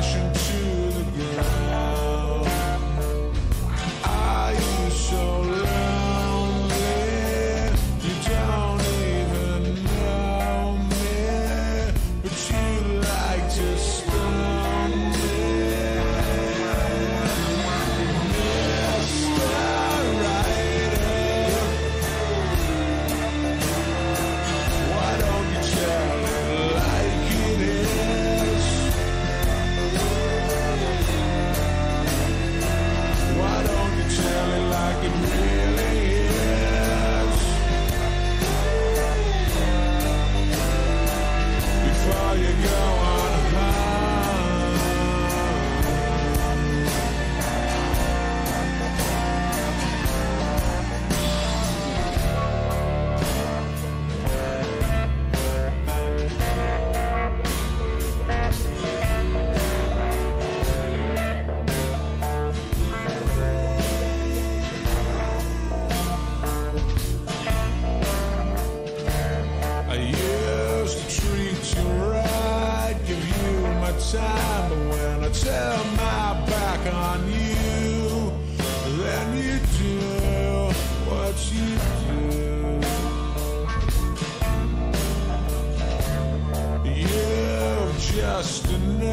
crashing to the ground. Are you so lonely? You don't even know me, but you like to stone me. Mr. Writer, why don't you tell it like it is? Why don't you tell it like it really is? Before you go on home. I used to treat you right, give you my time, but when I turn my back on you, then you do what you do. You've just enough